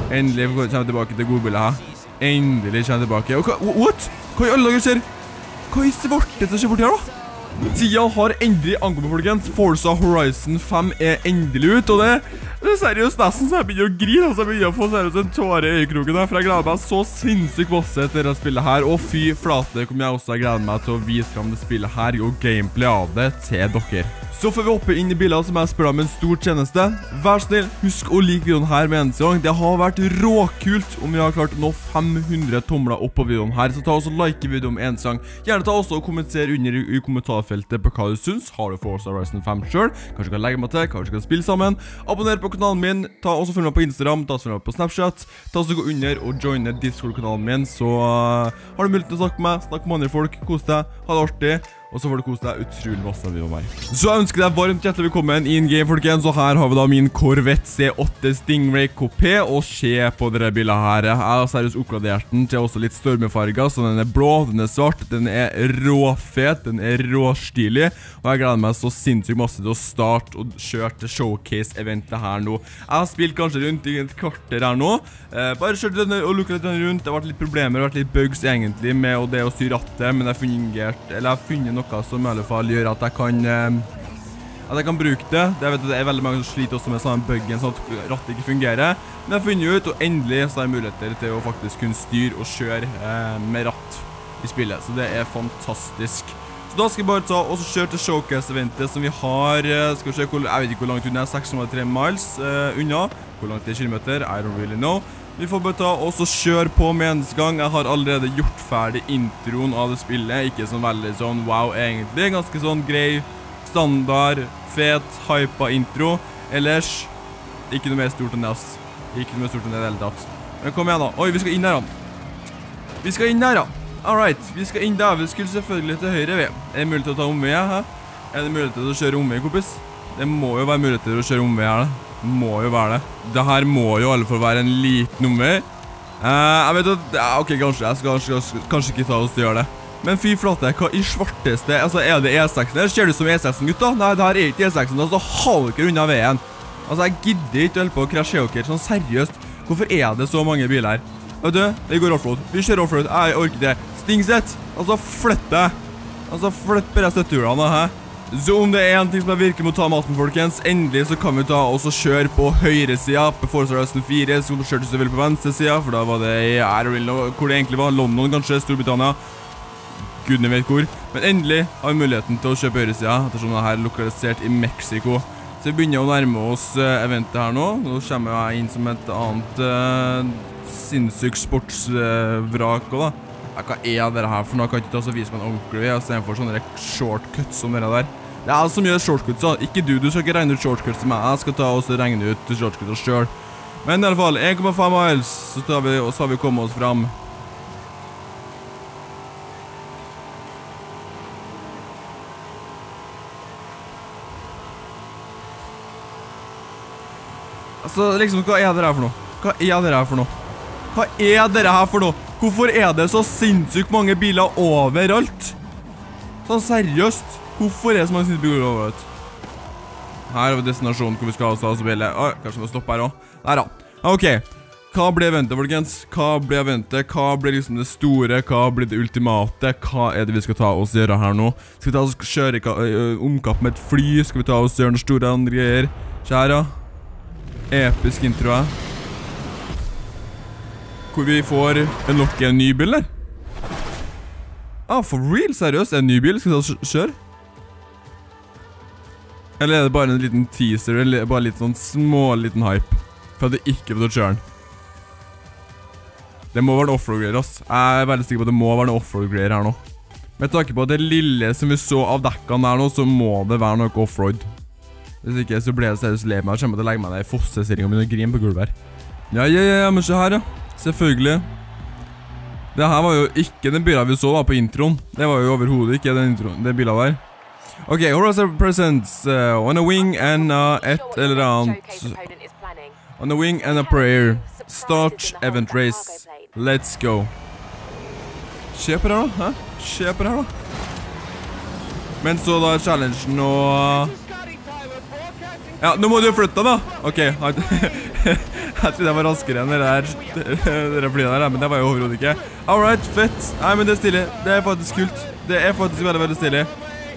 Endelig kommer jeg tilbake til godbildet her. Endelig kommer jeg tilbake. Og what? Hva i alle dager skjer? Hva i svarte som skjer bort her da? Tida har endelig ankommet, folkens. Forza Horizon 5 er endelig ut, og det er seriøst nesten så jeg begynner å grine. Altså jeg begynner å få seriøst en tåre i øyekroken der, for jeg gleder meg så sinnssykt masse til dette spillet her. Og fy flate, kommer jeg også glede meg til å vise frem det spillet her og gameplay av det til dere. Så får vi hoppe inn i bildet som jeg spør om en stor tjeneste. Vær snill, husk å like videoen her med en gang. Det har vært råkult om vi har klart nå 500 tomler opp på videoen her. Så ta også like videoen med en gang. Gjerne ta også og kommenter under i kommentarfeltet på hva du synes. Har du Forza Horizon 5 selv? Kanskje du kan legge meg til, kanskje du kan spille sammen. Abonner på kanalen min. Ta også følg meg på Instagram, ta også følg meg på Snapchat. Ta også gå under og joine Discord-kanalen min. Så har du mulighet til å snakke med meg, snakke med andre folk, kos deg, ha det artig. Og så får du kose deg utrolig masse av videoen her. Så jeg ønsker deg varmt hjertelig velkommen in game, folkens. Og her har vi da min Corvette C8 Stingray Coupé. Og se på denne bildet her. Jeg har seriøst oppgradert den til også litt stormefarger. Så den er blå, den er svart, den er råfet, den er råstilig. Og jeg gleder meg så sinnssykt masse til å starte og kjøre til showcase-eventet her nå. Jeg har spilt kanskje rundt i et kvarter her nå. Bare kjørte den og lukket den rundt. Det har vært litt problemer, det har vært litt bugs egentlig med det å styre rattet. Men det fungerte, eller jeg har funnet noe som i alle fall gjør at jeg kan bruke det. Jeg vet at det er veldig mange som sliter også med sånn buggen sånn at rattet ikke fungerer. Men jeg har funnet ut, og endelig så har jeg muligheter til å faktisk kunne styre og kjøre med ratt i spillet. Så det er fantastisk. Så da skal jeg bare ta og kjøre til showcase-eventet som vi har. Skal vi se, jeg vet ikke hvor langt unna, 6,3 miles unna. Hvor langt det er kilometer, I don't really know. Vi får bare ta og kjøre på med en gang. Jeg har allerede gjort ferdig introen av det spillet. Ikke sånn veldig sånn wow egentlig. Ganske sånn grei, standard, fet, hypa intro. Ellers, ikke noe mer stort enn det, ass. Ikke noe mer stort enn det hele tatt. Men kom igjen da. Oi, vi skal inn her da. Vi skal inn her da. Alright, vi skal inn der. Vi skulle selvfølgelig til høyre ved. Er det mulig til å ta omvei her? Er det mulig til å kjøre omvei, kompis? Det må jo være mulig til å kjøre omvei her da. Må jo være det. Det her må jo i alle fall være en liten nummer. Jeg vet at, ok, kanskje jeg skal kanskje ikke ta oss til å gjøre det. Men fy flate, hva i svarteste, altså er det E6-en? Eller ser det ut som E6-en, gutta? Nei, det her er ikke E6-en, altså har dere unna veien. Altså, jeg gidder ikke å holde på å krasje dere, sånn seriøst. Hvorfor er det så mange biler her? Vet du, vi går offroad. Vi kjører offroad, jeg orker det. Stingsett, altså flytt deg. Altså flytt bare støttehjulene, hæ? Så om det er en ting som er virkelig mot å ta maten, folkens, endelig så kan vi ta og kjøre på høyre siden på Forza Horizon 4, så kjørte vi vel på venstre siden, for da var det i hvor det egentlig var, London kanskje, Storbritannia, gudene vet hvor. Men endelig har vi muligheten til å kjøpe høyre siden, ettersom det her er lokalisert i Mexico. Så vi begynner å nærme oss eventet her nå. Nå kommer jeg inn som et annet sinnssykt sportsvrak også da. Hva er dette her for noe? Jeg kan ikke ta så vise meg en ordentlig i stedet for sånne shortcuts som dere der. Det er jeg som gjør shortcuts da. Ikke du skal ikke regne ut shortcuts som jeg skal ta og regne ut shortcuts selv. Men i alle fall, 1,5 miles, så har vi kommet oss frem. Altså, liksom, hva er dette her for noe? Hva er dette her for noe? Hva er dette her for noe? Hvorfor er det så sinnssykt mange biler overalt? Sånn seriøst. Hvorfor er det så mange sinnssykt biler overalt? Her har vi destinasjonen hvor vi skal ha oss biler. Kanskje vi må stoppe her også. Nei da. Ok. Hva ble eventet, folkens? Hva ble eventet? Hva ble liksom det store? Hva ble det ultimate? Hva er det vi skal ta oss og gjøre her nå? Skal vi ta oss og kjøre omkapp med et fly? Skal vi ta oss og gjøre noen store andre greier? Kjære. Episk intro her. Hvor vi får nok en ny bil der. For real, seriøst, en ny bil. Skal vi ta kjøre? Eller er det bare en liten teaser, eller bare litt sånn liten hype? For at det ikke vil kjøre den. Det må være en offroad-greier, ass. Jeg er veldig sikker på at det må være en offroad-greier her nå. Med tanke på at det lille som vi så av dekkene her nå, så må det være noe offroad. Hvis ikke så blir det seriøst leve meg. Jeg kommer til å legge meg ned i fossesering og begynne å grine på gulvet her. Ja, men se her, ja. Selvfølgelig. Det her var jo ikke den bilen vi så da på introen. Det var jo overhodet ikke den bilen der. Ok, Horizon presents on a wing and et eller annet. On a wing and a prayer. Start event race. Let's go. Se på det her da, hæ? Se på det her da. Men så da challengen og... Ja, nå må du flytte da. Ok, trodde jeg var raskere enn dere flyene der, men det var jo overhodet ikke. Alright, fett. Nei, men det er stilig. Det er faktisk kult. Det er faktisk veldig, veldig stilig.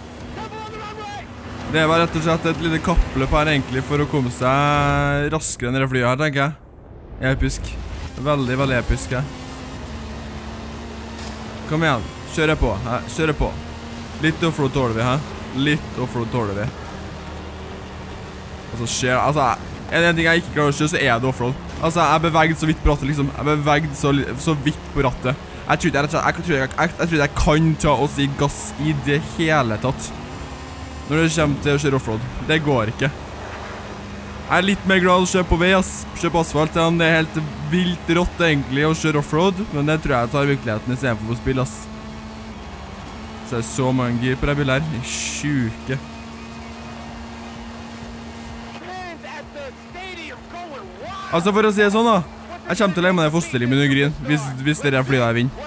Det var rett og slett et lite kappløp her egentlig for å komme seg raskere enn dere flyene her, tenker jeg. Episk. Veldig, veldig episk her. Kom igjen. Kjører på. Kjører på. Litt offroad tåler vi her. Litt offroad tåler vi. Altså, en ting jeg ikke klarer å kjøre, så er det offroad. Altså, jeg bevegde så vidt på rattet, liksom. Jeg bevegde så vidt på rattet. Jeg tror jeg kan ta og si gass i det hele tatt. Når det kommer til å kjøre offroad. Det går ikke. Jeg er litt mer glad å kjøre på vei, ass. Kjøre på asfalt. Det er helt vilt rått egentlig å kjøre offroad, men det tror jeg tar virkeligheten i stedet for på spill, ass. Så det er så mange gir på det bilen her. Sjuke. Altså, for å si det sånn da, jeg kommer til å legge meg ned fosterlimen i gryn, hvis dere flyr der vinner.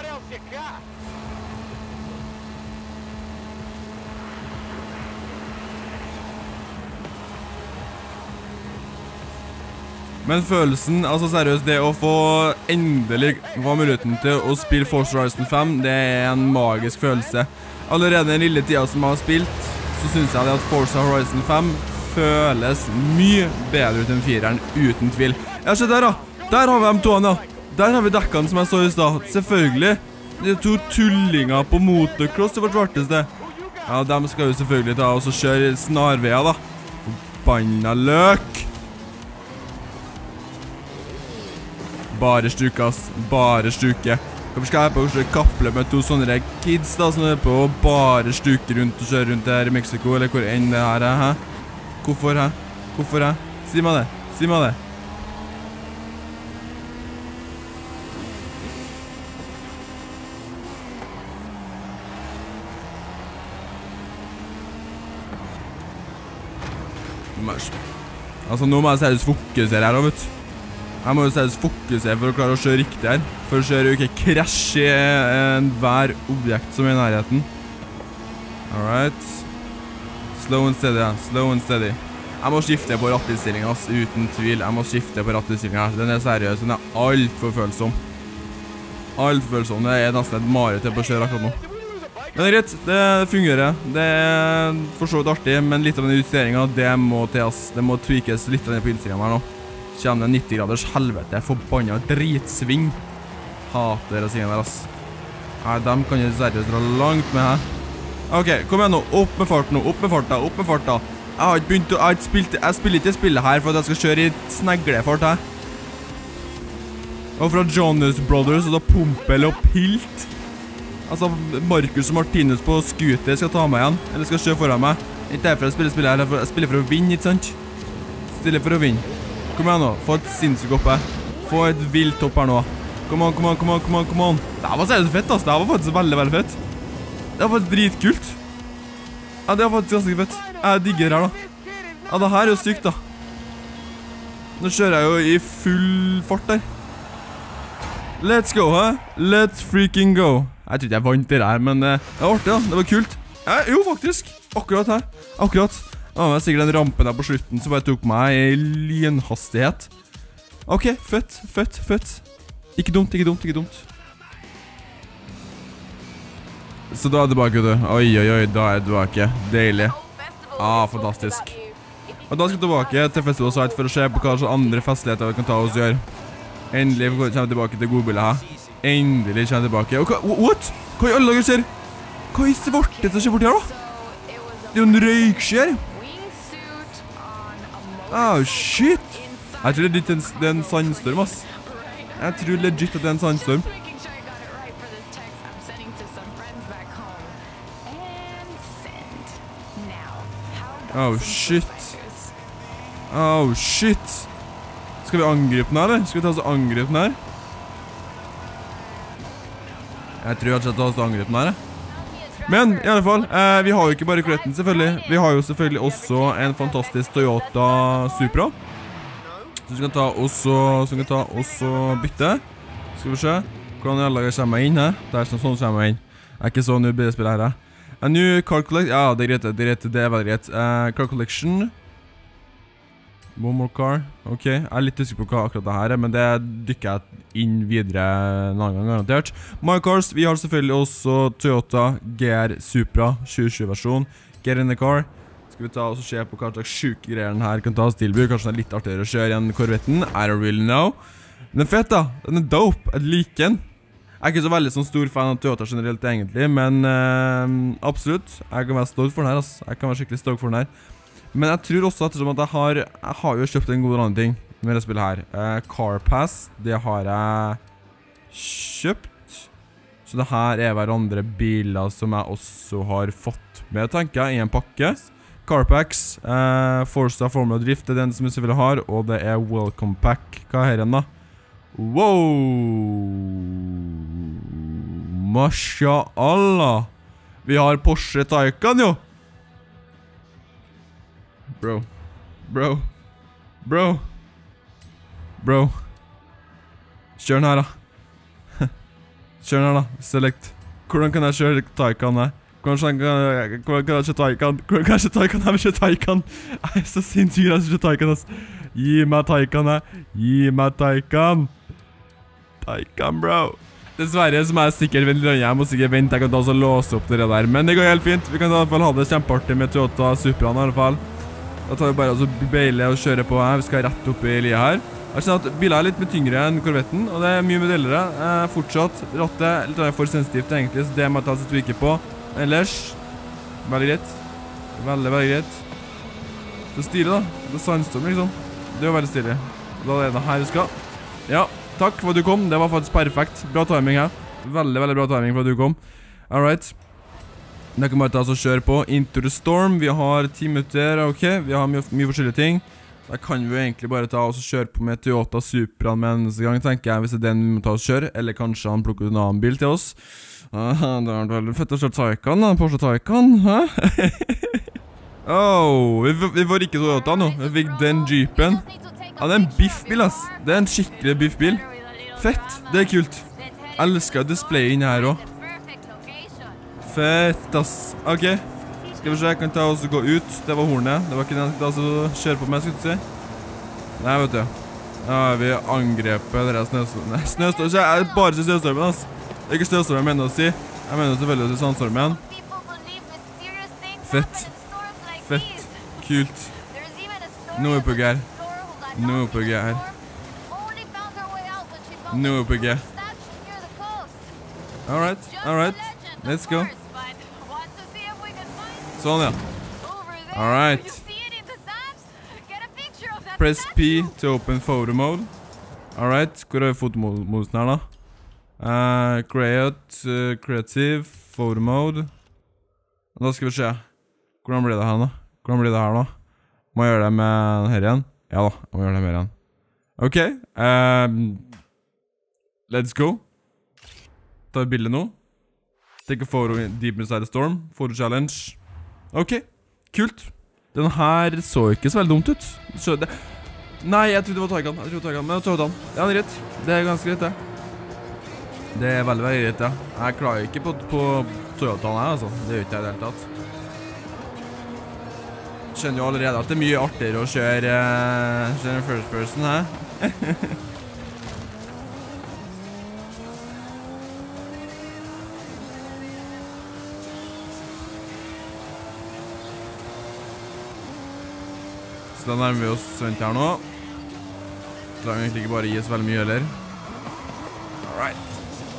Men følelsen, altså seriøst, det å få endelig få muligheten til å spille Forza Horizon 5, det er en magisk følelse. Allerede den lille tida som jeg har spilt, så synes jeg at Forza Horizon 5 føles mye bedre ut enn 4-eren, uten tvil. Ja, se der da. Der har vi de toene, ja. Der har vi dekkene som jeg så i sted. Selvfølgelig. Det er to tullinger på motocross det var svarteste. Ja, de skal jo selvfølgelig ta og kjøre snarveier da. Forbanna løk. Bare stuke, ass. Bare stuke. Hvorfor skal jeg på å kapple med to sånne kids da, som er på å bare stuke rundt og kjøre rundt her i Mexico, eller hvor enn det her er, hæ? Hvorfor, hæ? Hvorfor, hæ? Si meg det. Si meg det. Altså, nå må jeg seriøst fokusere her, vet du. Jeg må jo seriøst fokusere for å klare å kjøre riktig her. For å kjøre og ikke krasje i hver objekt som er i nærheten. Alright. Slow and steady, ja. Slow and steady. Jeg må skifte på rattinnstillingen, ass. Uten tvil. Jeg må skifte på rattinnstillingen her. Den er seriøs. Den er alt for følsom. Alt for følsom. Det er nesten et mareritt på å kjøre akkurat nå. Men det er greit. Det fungerer. Det er for så vidt artig, men litt av den justeringen, det må til, ass. Det må tweakes litt av den på innstillingen her nå. Kjenner 90 graders helvete, forbannet dritsving. Hater å si den der, ass. Nei, dem kan jeg seriøst dra langt med her. Ok, kom igjen nå, opp med fart nå, opp med farta, opp med farta. Jeg har ikke begynt å, jeg spiller ikke spillet her for at jeg skal kjøre i sneglefart her. Og fra Jonas Brothers, og da Pumpel og Pilt. Altså, Marcus og Martinus på scooter skal ta meg igjen, eller skal kjøre foran meg. Ikke derfor jeg spiller spillet her, jeg spiller for å vinne, ikke sant? Stiller for å vinne. Kom igjen nå, få et sinnssykt opp her. Få et vilt topp her nå. Kom on, kom on, kom on, kom on, kom on. Det var seriøst fett, ass. Det var faktisk veldig, veldig fett. Det var faktisk dritkult. Ja, det var faktisk ganske fett. Jeg digger det her da. Ja, det her er jo sykt da. Nå kjører jeg jo i full fart der. Let's go, hæ? Let's freaking go. Jeg tror ikke jeg vant det her, men det var artig da. Det var kult. Ja, jo, faktisk. Akkurat her. Akkurat. Ja, det var sikkert den rampen der på slutten som bare tok meg i lynhastighet. Ok, fett, fett, fett. Ikke dumt, ikke dumt, ikke dumt. Så da er det tilbake, du. Oi, oi, oi, da er det tilbake. Deilig. Ah, fantastisk. Og da skal vi tilbake til Festival Site for å se på hva slags andre festligheter vi kan ta oss og gjøre. Endelig kommer vi tilbake til godbildet her. Endelig kommer vi tilbake. Og what? Hva i alle dager skjer? Hva i svarte som skjer bort her da? Det er jo en røykskjer. Oh, shit. Jeg tror det er en sandstorm, ass. Jeg tror legit at det er en sandstorm. Oh, shit. Oh, shit. Skal vi angripe den her, eller? Skal vi ta oss og angripe den her? Jeg tror jeg skal ta oss og angripe den her, Men i alle fall, vi har jo ikke bare kletten selvfølgelig. Vi har jo selvfølgelig også en fantastisk Toyota Supra. Så vi kan ta også bytte. Skal vi se. Hvordan jeg lager kommer inn her. Det er sånn kommer inn. Jeg er ikke så nødt til å spille her. A new car collection. Ja, det er greit. Det er veldig greit. Car collection. One more car. Ok, jeg litt usikker på hva akkurat det her men det dykker jeg inn videre en annen gang garantert. My Cars, vi har selvfølgelig også Toyota GR Supra 2020-versjon. Get in the car. Skal vi ta og se på hva slags syke greier den her kan ta oss tilby. Kanskje den er litt artigere å kjøre enn Corvetten. I don't really know. Den er fett da. Den er dope. Jeg liker den. Jeg er ikke så veldig sånn stor fan av Toyota generelt egentlig, men absolutt. Jeg kan være stolt for den her, altså. Jeg kan være skikkelig stolt for den her. Men jeg tror også ettersom at jeg har jo kjøpt en god annen ting med det spillet her. Car Pass, det har jeg kjøpt. Så det her er hverandre biler som jeg også har fått med, tenker jeg, i en pakke. Carpacks, Forza Formula Drift, det er den som jeg selvfølgelig har, og det er Welcome Pack. Hva er den da? Wow! Masha Allah! Vi har Porsche Taycan jo! Bro. Kjør den her da. Kjør den her da. Select. Hvordan kan jeg kjøre Taycan her? Hvordan kan jeg kjøre Taycan? Hvordan kan jeg kjøre Taycan? Jeg vil kjøre Taycan. Jeg er så sinnssykt jeg skal kjøre Taycan, ass. Gi meg Taycan her. Gi meg Taycan. Taycan, bro. Dessverre så må jeg sikkert vente litt. Jeg må sikkert vente. Jeg kan ta og låse opp det der. Men det går helt fint. Vi kan i hvert fall ha det kjempeartig med Toyota Supraen i hvert fall. Da tar vi bare altså beile og kjøre på her. Vi skal rett opp i lia her. Jeg kjenner at bilen er litt mer tyngre enn Corvetten, og det er mye modeller. Fortsatt, rattet litt for sensitivt egentlig, så det må jeg ta sitt vike på. Ellers, veldig greit. Veldig greit. Så stilig da. Det er sandstorm liksom. Det er jo veldig stilig. Da er det her vi skal. Ja, takk for at du kom. Det var faktisk perfekt. Bra timing her. Veldig bra timing for at du kom. Alright. Det kan bare ta oss og kjøre på. Into the Storm. Vi har 10 minutter, ok. Vi har mye forskjellige ting. Da kan vi jo egentlig bare ta oss og kjøre på med Toyota Supra med eneste gang, tenker jeg, hvis det er den vi må ta oss og kjøre. Eller kanskje han plukker en annen bil til oss. Det var veldig fett å kjøre Taycan da, Porsche Taycan, hæ? Vi får ikke Toyota nå. Vi fikk den Jeepen. Ja, det er en biffbil, ass. Det er en skikkelig biffbil. Fett, det er kult. Jeg elsker displayet inne her også. Fett, ass. Ok. Skal vi se, jeg kan ta oss og gå ut. Det var hornet. Det var ikke den jeg skal ta oss og kjøre på meg, skulle du si. Nei, vet du. Ja, vi angrepet dere snøstormen. Nei, snøstormen. Jeg bare sier snøstormen, ass. Det er ikke snøstormen jeg mener å si. Jeg mener selvfølgelig å si sandstormen. Fett. Fett. Kult. Nå er på G her. Nå er på G her. Nå er på G. Alright. Let's go. Sånn, ja. Alright. Press P to open photo mode. Alright, hvor er fotomoden her da? Creative, photo mode. Da skal vi se. Hvordan blir det her da? Må jeg gjøre det med her igjen? Ja da, jeg må gjøre det med her igjen. Ok. Let's go. Ta et bilde nå. Take a photo deep inside the storm. Photo challenge. Ok, kult. Den her så ikke så veldig dumt ut. Nei, jeg trodde det var Taycan. Men det var Toyotaen. Ja, det er greit. Det er ganske greit, det. Det er veldig greit, ja. Jeg klarer ikke på Toyotaen her, altså. Det gjør ikke jeg i det hele tatt. Kjenner jo allerede at det er mye artigere å kjøre first person her. Så da nærmer vi oss vent her nå. Da har vi egentlig ikke bare gi oss veldig mye heller. Alright.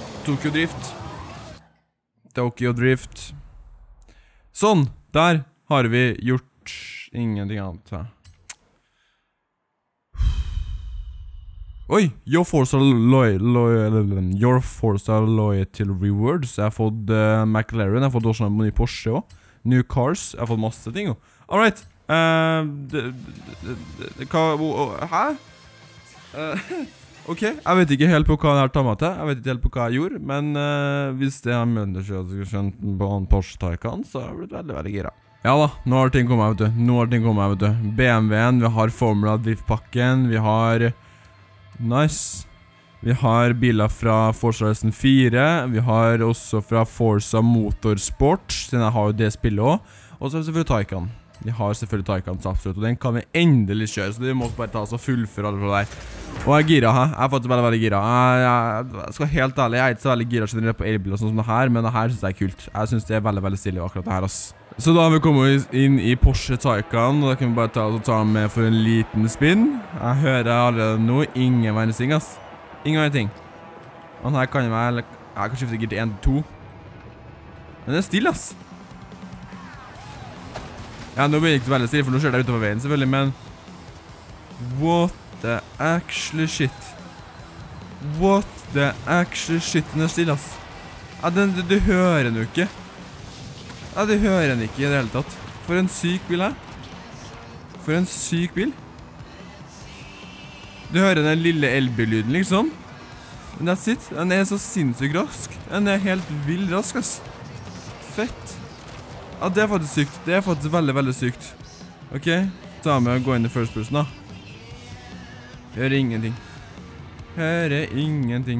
Tokyo Drift. Sånn, der har vi gjort ingenting annet her. Oi, Your Forza Loyalty Rewards. Jeg har fått McLaren, jeg har fått også en ny Porsche også. New Cars, jeg har fått masse ting jo. Alright. Hæ? Ok, jeg vet ikke helt på hva det her tar meg til. Jeg vet ikke helt på hva jeg gjorde. Men hvis det er mønderskjønt på en Porsche Taycan, så har jeg blitt veldig gira. Ja da, nå har ting kommet, vet du. BMW-en, vi har Formula Drift-pakken, vi har nice. Vi har biler fra Forza Horizon 4, vi har også fra Forza Motorsport, siden jeg har jo det spillet også. Og så er det selvfølgelig Taycan. Vi har selvfølgelig Taycans absolutt, og den kan vi endelig kjøre, så vi måtte bare ta oss og fullføre alle fra der. Og jeg er gira, hæ? Jeg er faktisk veldig gira. Jeg skal helt ærlig, jeg er ikke så veldig gira generelt på elbil og sånn som det her, men det her synes jeg er kult. Jeg synes det er veldig stilig akkurat det her, ass. Så da har vi kommet inn i Porsche Taycan, og da kan vi bare ta den med for en liten spinn. Jeg hører allerede nå ingen verdens ting, ass. Ingen verdens ting. Og den her kan jeg kan skifte gir til 1 til 2. Men det er stilig, ass. Ja, nå blir det ikke så veldig stilig, for nå kjører jeg utover veien selvfølgelig, men what the actually shit. What the actually shit, den er stilig, ass. Ja, du hører den jo ikke. Ja, du hører den ikke i det hele tatt. For en syk bil, her. For en syk bil. Du hører den lille elbillyden, liksom. Men that's it. Den er så sinnssykt rask. Den er helt vild rask, ass. Fett. Ja, det er faktisk sykt. Det er faktisk veldig sykt. Ok, ta med og gå inn i first person, da. Hører ingenting. Hører ingenting.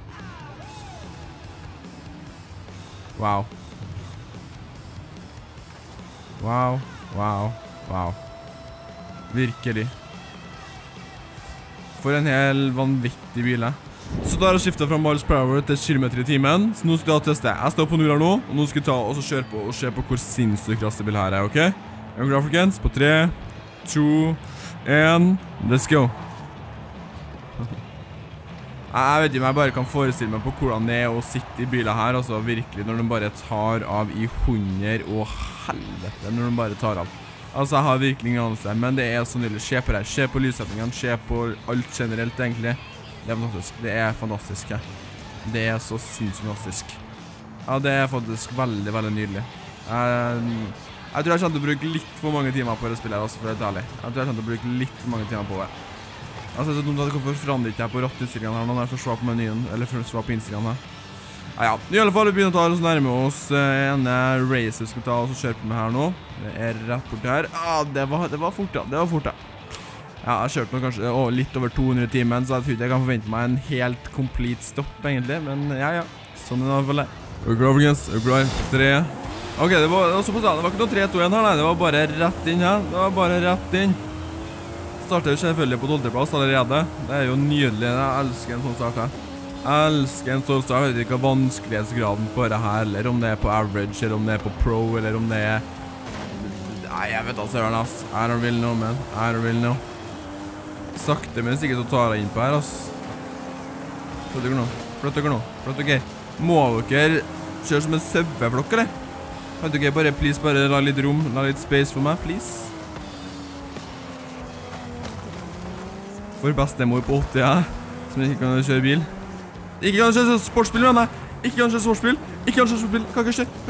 Wow. Wow, wow, wow. Virkelig. For en hel vanvittig bil, jeg. Så da har jeg skiftet fra miles per hour til kilometer i timen. Så nå skal jeg teste. Jeg står på 0 her nå, og nå skal jeg ta og kjøre på og se på hvor sinnssykt rask bil her er, ok? Er du klar, folkens? På 3, 2, 1, let's go. Jeg vet ikke om jeg bare kan forestille meg på hvordan det er å sitte i bilen her, altså virkelig, når den bare tar av i 100, og helvete, når den bare tar av. Altså, jeg har virkelig ingen anelse, men det er så nydelig. Se på det her, se på lyssetningen, se på alt generelt, egentlig. Det er fantastisk, det er fantastisk, ja. Det er så sinnssykt fantastisk. Ja, det er faktisk veldig nydelig. Jeg tror jeg kommer til å bruke litt for mange timer på det spillet her, altså, for det er ærlig. Jeg tror jeg kommer til å bruke litt for mange timer på det. Altså, så dumt at det forandrer ikke jeg på rattutstillingene her nå, når jeg får svare på menyen, eller får svare på innstillingene her. Ja, i alle fall, vi begynner å ta oss nærme oss ene racer vi skal ta oss og kjøre på med her nå. Det er rett bort her. Det var fort da, det var fort da. Ja, jeg har kjørt nå kanskje litt over 200 timer, så jeg tror ikke jeg kan forvente meg en helt complete stopp egentlig, men ja, sånn er det i hvert fall det. Er du klar, folkens? Er du klar? 3. Ok, det var såpass da, det var ikke noe 3, 2, 1 her, nei, det var bare rett inn her, det var bare rett inn. Starter jo selvfølgelig på 12. plass allerede. Det er jo nydelig, jeg elsker en sånn start her. Jeg elsker en sånn start, jeg vet ikke hva vanskelighetsgraden på det her, eller om det er på average, eller om det er på pro, eller om det er... Nei, jeg vet altså, ass. I don't really know, man. I don't really know. Sakte, men sikkert så tar jeg inn på her, ass. Flott dere nå. Må dere kjøre som en saueflokk, eller? Kan dere bare, please, bare la litt rom, la litt space for meg, please? For bestemor på 80, ja. Som ikke kan kjøre bil. Ikke kan kjøre sportsbil, mener jeg. Ikke kan kjøre sportsbil. Kan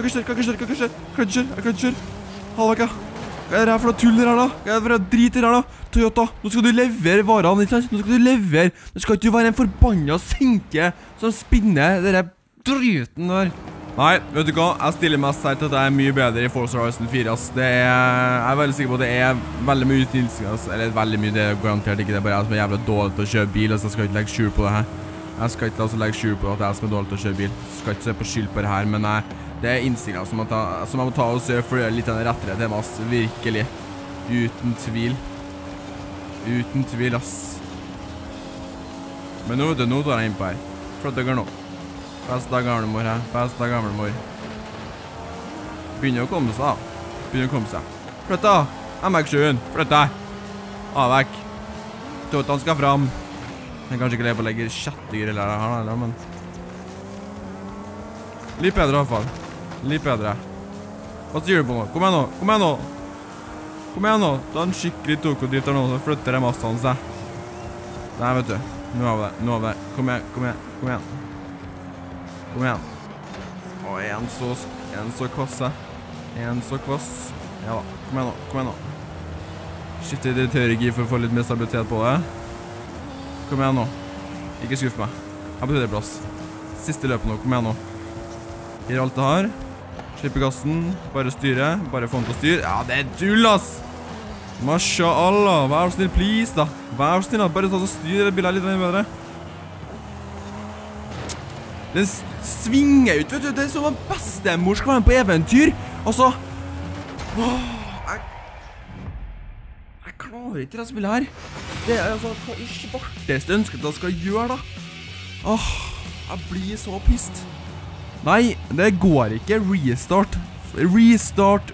ikke kjøre. Halvvekka. Hva er det her for noe tull her da? Hva er det for noe drit her da? Toyota, nå skal du levere varene, ikke sant? Nå skal du levere. Nå skal ikke du være en forbannet sinke som spinner denne druten der. Nei, vet du hva? Jeg stiller mest her til at jeg er mye bedre i Forza Horizon 4, ass. Jeg er veldig sikker på at det er veldig mye utnyttelse, ass. Eller veldig mye, det er garantert ikke. Det er bare jeg som er jævlig dårlig til å kjøre bil, så jeg skal ikke legge skjul på det her. Jeg skal ikke legge skjul på at jeg som er dårlig til å kjøre bil. Jeg skal ikke se på skyld på det her, men det er innstillinger som jeg må ta og se for å gjøre litt av den rettere til meg, ass. Virkelig. Uten tvil. Uten tvil, ass. Men nå, vet du, nå tar jeg inn på her. Flott dere nå. Beste gamlemor her. Beste gamlemor. Begynner å komme seg, da. Flytt da. MX7-en. Flytt deg. Avvekk. Totan skal fram. Jeg kanskje ikke leve på å legge kjettegir eller her, men... Litt bedre i hvert fall. Litt bedre. Hva sier du på nå? Kom igjen nå. Ta en skikkelig tokodrift her nå, så flytter det mastene seg. Nei, vet du. Nå har vi det. Kom igjen. Åh, en så kvass. Ja da, kom igjen nå. Skifte i det tørre gir for å få litt mer stabilitet på det. Kom igjen nå. Ikke skuff meg. Jeg har på tredje plass. Siste løpet nå, kom igjen nå. Gir alt det her. Slipper gassen. Bare styre. Bare få den til å styre. Ja, det er dull, ass! Masha Allah. Vær så snill, please, da. Vær så snill, da. Bare ta og styre bilen litt bedre. Den svinger ut, vet du. Det er som en bestemor skal være med på eventyr. Altså... klarer ikke det spillet her. Det altså, hva i svarteste ønsket jeg skal gjøre da? Åh, jeg blir så pissed. Nei, det går ikke. Restart. Restart.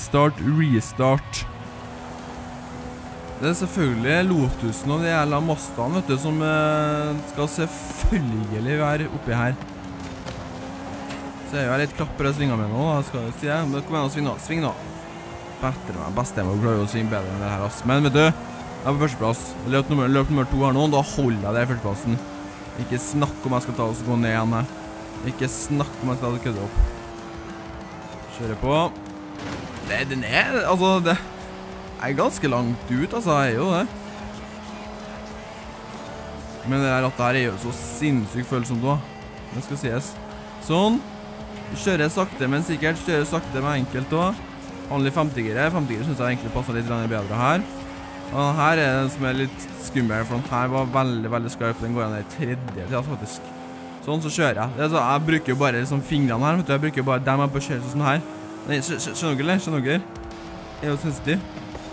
Det selvfølgelig Lotusen og de jævla mastene, vet du, som skal selvfølgelig være oppi her. Så jeg litt klapper jeg svinger med nå, da skal jeg si det. Men kom igjen og sving nå. Beste må klare å svinge bedre enn det her, ass. Men vet du, jeg er på førsteplass. Løp nummer 2 her nå, da holder jeg det i førsteplassen. Ikke snakk om jeg skal ta oss og gå ned igjen her. Ikke snakk om jeg skal ta det kødde opp. Kjører på. Den altså, det er ganske langt ut, altså, jeg er jo det. Men det her rattet her er jo så sinnssykt følsomt da. Det skal sies. Sånn. Kjører sakte, men sikkert. Kjører sakte, men enkelt da. Vanlig 50-gire. 50-gire synes jeg egentlig passer litt bedre her. Og her er den som er litt skummel, for den her var veldig skarp. Den går ned i tredje til, faktisk. Sånn, så kjører jeg. Det er så, jeg bruker jo bare liksom fingrene her, vet du. Jeg bruker bare dem på å kjøre sånn her. Nei, skjønner dere? Skjønner dere? Jeg er jo sensitiv.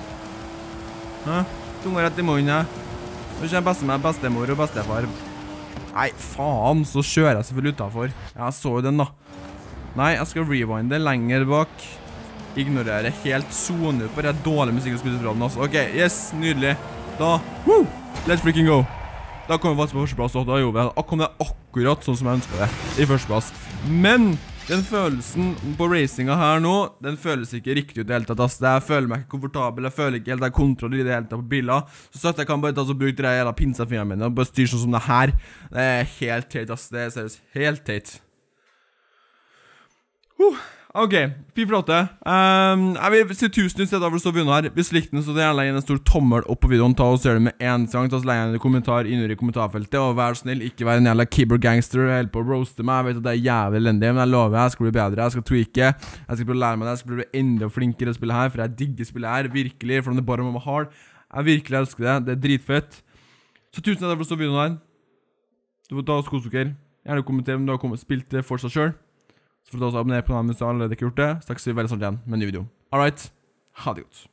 Tunga rett i munnen, jeg. Nå kjenner bestemor og bestefar. Nei, faen, så kjører jeg selvfølgelig utenfor. Jeg så jo den da. Nei, jeg skal rewinde lenger bak. Ignorere helt zone ut på det dårlige musikk og spilletraden, altså. Ok, yes, nydelig. Da, woo! Let's freaking go. Da kom vi faktisk på førsteplass, og da gjorde vi det. Da kom det akkurat sånn som jeg ønsket det i førsteplass. Men den følelsen på racinga her nå, den føles ikke riktig ut i hele tatt, ass. Jeg føler meg ikke komfortabel, jeg føler ikke helt jeg kontroll i det hele tatt på biler. Så sagt jeg kan bare ta og bruke det hele pinsefingrene mine og bare styre sånn som det her. Det er helt teit, ass. Det er seriøst helt teit. Ok, fy flate. Jeg vil si 1000 i stedet for å stå begynne her. Hvis likte den, så det gjerne legge en stor tommel opp på videoen. Ta og se det med en sang. Ta og legge en kommentar innunder i kommentarfeltet. Og vær snill, ikke være en jævla keyboard-gangster. Helt på å roaste meg. Jeg vet at det er jævlig elendig, men jeg lover jeg skal bli bedre. Jeg skal tweake. Jeg skal prøve å lære meg det. Jeg skal bli enda flinkere å spille her, for jeg digger spillet her. Virkelig, from the bottom of my heart. Jeg virkelig elsker det. Det er dritfett. Så 1000 i stedet for å stå videoen her. Du får ta og kose dere. Gjerne kommentere om du har spilt det for seg selv. Så får du også abonnere på den hvis du allerede ikke har gjort det. Så snakkes vi veldig snart igjen med en ny video. Alright, ha det godt.